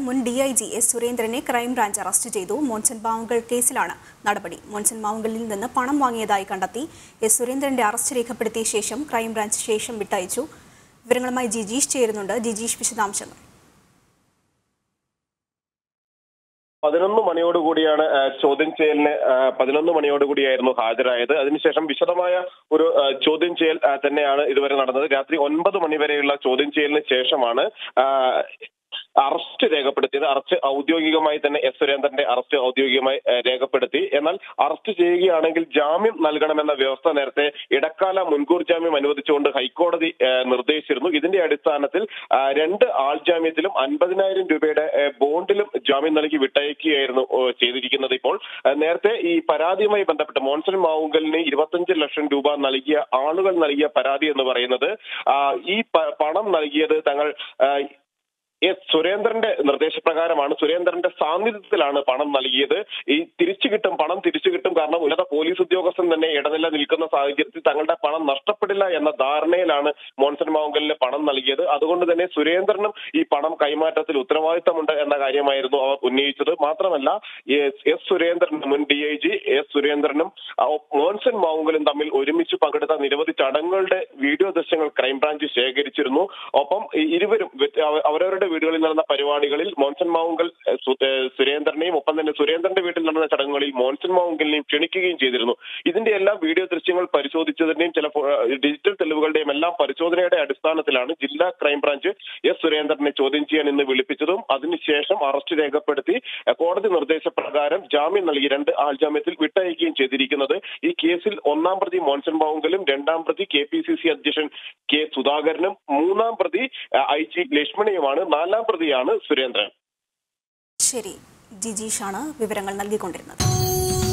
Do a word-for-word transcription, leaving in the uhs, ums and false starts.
മുൻ D I G S സുരേന്ദ്രനെ crime branch arrest ചെയ്തു. മോൻസൺ മാവുങ്കൽ കേസിലാണ് നടപടി. മോൻസൺ മാവുങ്കലിൽ നിന്ന് പണം വാങ്ങിയതായി കണ്ടെത്തി. എസ് സുരേന്ദ്രന്റെ അറസ്റ്റ് രേഖപ്പെടുത്തിയ ശേഷം ക്രൈംബ്രാഞ്ച് ശേഷം വിട്ടയച്ചു. വിവരങ്ങളുമായി ജിജീഷ് ചേരുന്നുണ്ട്. ജിജീഷ്, വിശദാംശങ്ങൾ. പതിനൊന്ന് മണിയോടുകൂടിയാണ് ചോദ്യം ചെയ്യലിന് പതിനൊന്ന് മണിയോടുകൂടിയായിരുന്നു ഹാജരായത്. അതിനുശേഷം വിശദമായ ഒരു ചോദ്യം ചെയ്യൽ തന്നെയാണ് ഇതുവരെ നടന്നത്. രാത്രി ഒൻപത് മണിവരെയുള്ള ചോദ്യം ചെയ്യലിന് ശേഷമാണ് അറസ്റ്റ് രേഖപ്പെടുത്തിയത്. അറസ്റ്റ് ഔദ്യോഗികമായി തന്നെ എസ് സുരേന്ദ്രന്റെ അറസ്റ്റ് ഔദ്യോഗികമായി രേഖപ്പെടുത്തി. എന്നാൽ അറസ്റ്റ് ചെയ്യുകയാണെങ്കിൽ ജാമ്യം നൽകണമെന്ന വ്യവസ്ഥ നേരത്തെ ഇടക്കാല മുൻകൂർ ജാമ്യം അനുവദിച്ചുകൊണ്ട് ഹൈക്കോടതി നിർദ്ദേശിച്ചിരുന്നു. ഇതിന്റെ അടിസ്ഥാനത്തിൽ രണ്ട് ആൾജാമ്യത്തിലും അൻപതിനായിരം രൂപയുടെ ബോണ്ടിലും ജാമ്യം നൽകി വിട്ടയക്കുകയായിരുന്നു ചെയ്തിരിക്കുന്നത്. ഇപ്പോൾ നേരത്തെ ഈ പരാതിയുമായി ബന്ധപ്പെട്ട് മോൻസൺ മാവുങ്കലിന് ഇരുപത്തഞ്ച് ലക്ഷം രൂപ നൽകിയ ആളുകൾ നൽകിയ പരാതി എന്ന് പറയുന്നത് ഈ പണം നൽകിയത് തങ്ങൾ എസ് സുരേന്ദ്രന്റെ നിർദ്ദേശപ്രകാരമാണ്. സുരേന്ദ്രന്റെ സാന്നിധ്യത്തിലാണ് പണം നൽകിയത്. ഈ തിരിച്ചു കിട്ടും പണം തിരിച്ചു കിട്ടും കാരണം ഉന്നത പോലീസ് ഉദ്യോഗസ്ഥൻ തന്നെ ഇടനില നിൽക്കുന്ന സാഹചര്യത്തിൽ തങ്ങളുടെ പണം നഷ്ടപ്പെടില്ല എന്ന ധാരണയിലാണ് മോൻസൺ മാവുങ്കലിന് പണം നൽകിയത്. അതുകൊണ്ട് തന്നെ സുരേന്ദ്രനും ഈ പണം കൈമാറ്റത്തിൽ ഉത്തരവാദിത്തമുണ്ട് എന്ന കാര്യമായിരുന്നു അവർ ഉന്നയിച്ചത്. മാത്രമല്ല എസ് സുരേന്ദ്രൻ മുൻ ഡി ഐ ജി എസ് സുരേന്ദ്രനും മോൻസൺ മാവുങ്കലും തമ്മിൽ ഒരുമിച്ച് പങ്കെടുത്ത നിരവധി ചടങ്ങുകളുടെ വീഡിയോ ദൃശ്യങ്ങൾ ക്രൈംബ്രാഞ്ച് ശേഖരിച്ചിരുന്നു. ഒപ്പം ഇരുവരും അവരവരുടെ വീടുകളിൽ നടന്ന പരിപാടികളിൽ മോൻസൺ മാവുങ്കൽ സുരേന്ദ്രനെയും ഒപ്പം തന്നെ സുരേന്ദ്രന്റെ വീട്ടിൽ നടന്ന ചടങ്ങുകളിൽ മോൻസൺ മാവുങ്കലിനെയും ക്ഷണിക്കുകയും ചെയ്തിരുന്നു. ഇതിന്റെ എല്ലാം വീഡിയോ ദൃശ്യങ്ങൾ പരിശോധിച്ചതിന്റെയും ചില ഡിജിറ്റൽ തെളിവുകളുടെയും എല്ലാം പരിശോധനയുടെ അടിസ്ഥാനത്തിലാണ് ജില്ലാ ക്രൈംബ്രാഞ്ച് എസ് സുരേന്ദ്രനെ ചോദ്യം ചെയ്യാൻ ഇന്ന് വിളിപ്പിച്ചതും അതിനുശേഷം അറസ്റ്റ് രേഖപ്പെടുത്തി കോടതി നിർദ്ദേശപ്രകാരം ജാമ്യം നൽകി രണ്ട് ആൾജാമ്യത്തിൽ വിട്ടയക്കുകയും ചെയ്തിരിക്കുന്നത്. ഈ കേസിൽ ഒന്നാം പ്രതി മോൻസൺ മാവുങ്കലും രണ്ടാം പ്രതി കെ പി സി സി അധ്യക്ഷൻ കെ സുധാകരനും മൂന്നാം പ്രതി ഐ ജി ലക്ഷ്മണിയുമാണ്. നാലാം പ്രതിയാണ് സുരേന്ദ്രൻ. ശരി, ജിജീഷാണ് വിവരങ്ങൾ നൽകിക്കൊണ്ടിരുന്നത്.